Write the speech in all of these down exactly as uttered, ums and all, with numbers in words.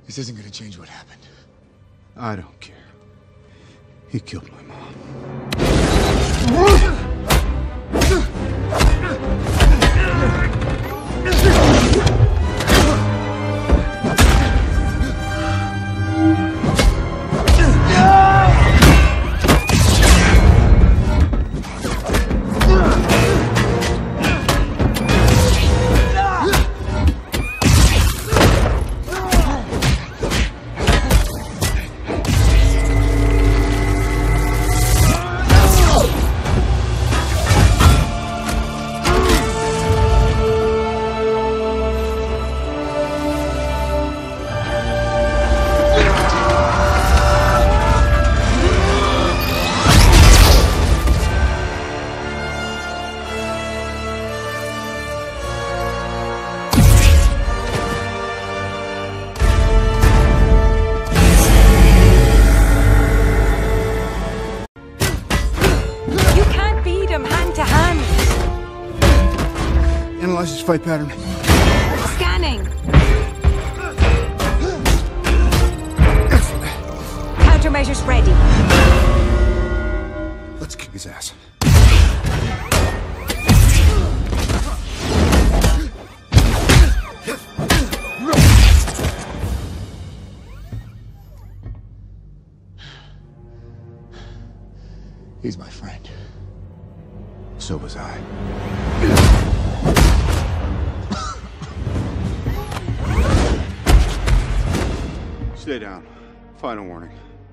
This isn't gonna change what happened. I don't care. He killed my mom. Analyze his fight pattern. Scanning. Countermeasures ready. Let's kick his ass. He's my friend. So was I. Stay down. Final warning.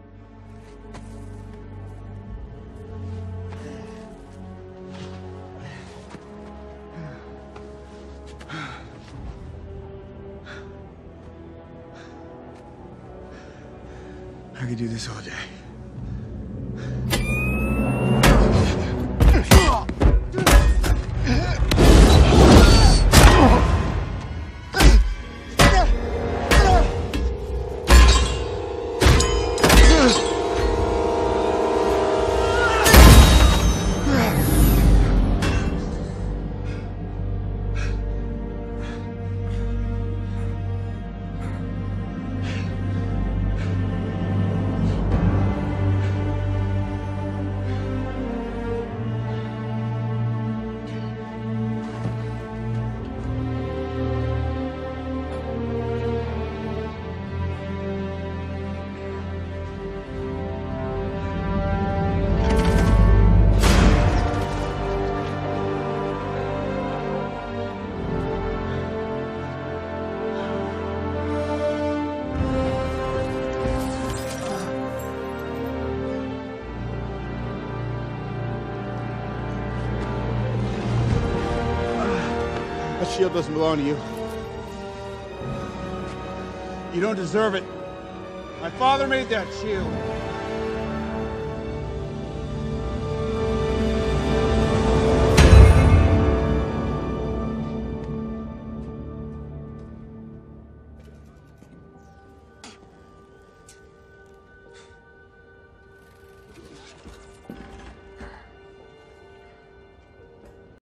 I could do this all day. That shield doesn't belong to you. You don't deserve it. My father made that shield.